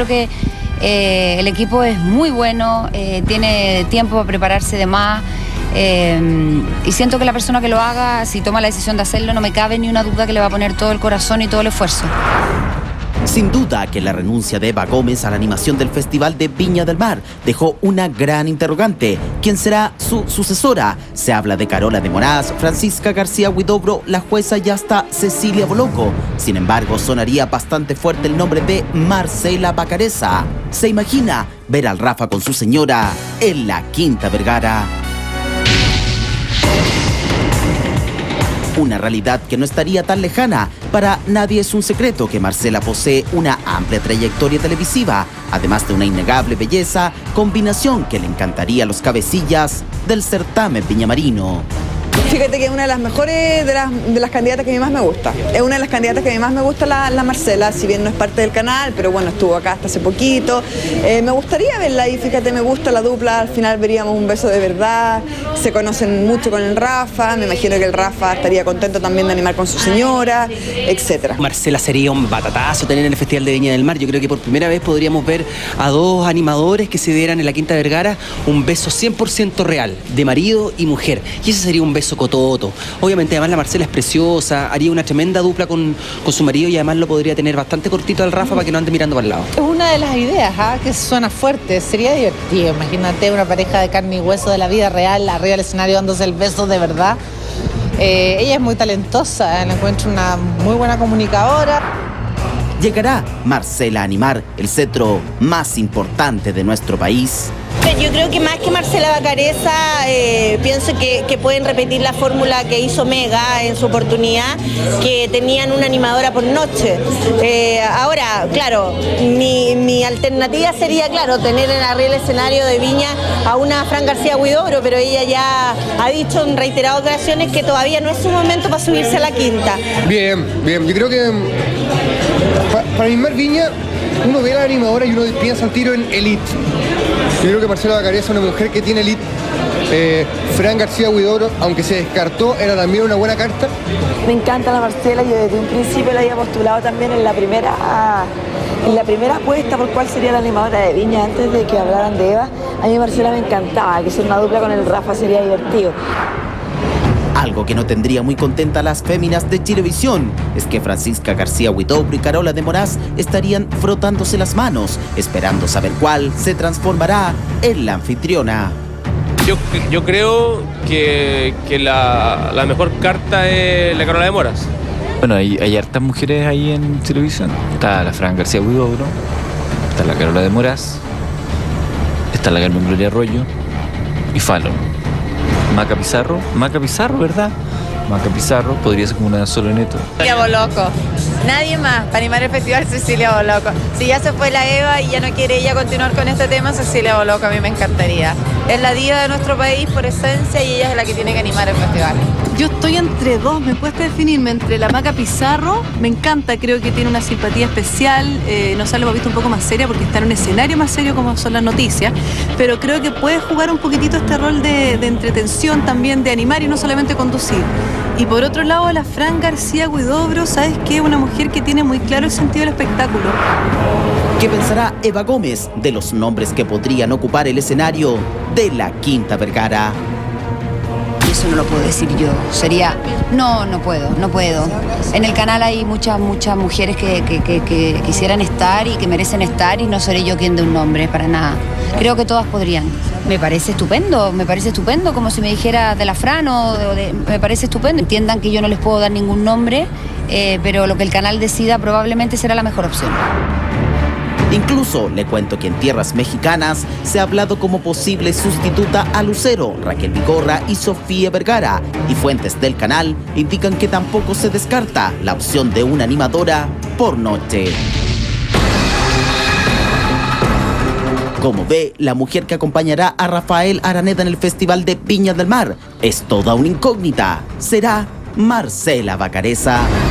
creo que el equipo es muy bueno, tiene tiempo para prepararse de más. Y siento que la persona que lo haga, si toma la decisión de hacerlo, no me cabe ni una duda que le va a poner todo el corazón y todo el esfuerzo. Sin duda que la renuncia de Eva Gómez a la animación del Festival de Viña del Mar dejó una gran interrogante. ¿Quién será su sucesora? Se habla de Carola de Moraz, Francisca García Huidobro, la jueza y hasta Cecilia Boloco. Sin embargo, sonaría bastante fuerte el nombre de Marcela Vacareza. ¿Se imagina ver al Rafa con su señora en la Quinta Vergara? Una realidad que no estaría tan lejana. Para nadie es un secreto que Marcela posee una amplia trayectoria televisiva, además de una innegable belleza, combinación que le encantaría a los cabecillas del certamen viñamarino. Fíjate que es una de las mejores de las candidatas que a mí más me gusta. Es una de las candidatas que a mí más me gusta la Marcela, si bien no es parte del canal, pero bueno, estuvo acá hasta hace poquito. Me gustaría verla y fíjate, me gusta la dupla, al final veríamos un beso de verdad, se conocen mucho con el Rafa, me imagino que el Rafa estaría contento también de animar con su señora, etc. Marcela sería un batatazo tener en el Festival de Viña del Mar. Yo creo que por primera vez podríamos ver a dos animadores que se dieran en la Quinta Vergara un beso 100% real, de marido y mujer. Y ese sería un beso cototo. Obviamente además la Marcela es preciosa, haría una tremenda dupla con su marido y además lo podría tener bastante cortito al Rafa para que no ande mirando para el lado. Es una de las ideas, que suena fuerte, sería divertido. Imagínate una pareja de carne y hueso de la vida real arriba del escenario dándose el beso de verdad. Ella es muy talentosa, la encuentro una muy buena comunicadora. ¿Llegará Marcela a animar el cetro más importante de nuestro país? Yo creo que más que Marcela Vacareza, pienso que pueden repetir la fórmula que hizo Mega en su oportunidad, que tenían una animadora por noche. Ahora, claro, mi alternativa sería, claro, tener en arriba el escenario de Viña a una Fran García Huidobro, pero ella ya ha dicho en reiteradas ocasiones que todavía no es su momento para subirse a la quinta. Bien, yo creo que para animar Viña, uno ve a la animadora y uno piensa al tiro en elite. Yo creo que Marcela Vacareza es una mujer que tiene elite. Fran García Huidobro, aunque se descartó, era también una buena carta. Me encanta la Marcela, yo desde un principio la había postulado también en la primera apuesta por cuál sería la animadora de Viña antes de que hablaran de Eva. A mí Marcela me encantaba, que ser una dupla con el Rafa sería divertido. Algo que no tendría muy contenta a las féminas de Chilevisión es que Francisca García Huidobro y Carola de Moraz estarían frotándose las manos, esperando saber cuál se transformará en la anfitriona. Yo creo que la mejor carta es la Carola de Moraz. Bueno, hay hartas mujeres ahí en Chilevisión. Está la Fran García Huidobro, está la Carola de Moraz, está la Carmen Gloria Arroyo y Fallon. Maca Pizarro, ¿verdad? Maca Pizarro, podría ser como una Soloneto. Cecilia Boloco, nadie más para animar el festival, Cecilia Boloco. Si ya se fue la Eva y ya no quiere ella continuar con este tema, Cecilia Boloco a mí me encantaría. Es la diva de nuestro país por esencia y ella es la que tiene que animar el festival. Yo estoy entre dos, me cuesta definirme entre la Maca Pizarro, me encanta, creo que tiene una simpatía especial, no sé, lo hemos visto un poco más seria porque está en un escenario más serio como son las noticias, pero creo que puede jugar un poquitito este rol de entretención también, de animar y no solamente conducir. Y por otro lado, la Fran García Huidobro, ¿sabes qué? Una mujer que tiene muy claro el sentido del espectáculo. ¿Qué pensará Eva Gómez de los nombres que podrían ocupar el escenario de la Quinta Vergara? Eso no lo puedo decir yo. Sería... No puedo. En el canal hay muchas mujeres que quisieran estar y que merecen estar y no seré yo quien dé un nombre, para nada. Creo que todas podrían. Me parece estupendo, como si me dijera de la Fran me parece estupendo. Entiendan que yo no les puedo dar ningún nombre, pero lo que el canal decida probablemente será la mejor opción. Incluso le cuento que en tierras mexicanas se ha hablado como posible sustituta a Lucero, Raquel Vigorra y Sofía Vergara, y fuentes del canal indican que tampoco se descarta la opción de una animadora por noche. Como ve, la mujer que acompañará a Rafael Araneda en el Festival de Viña del Mar es toda una incógnita. ¿Será Marcela Vacareza?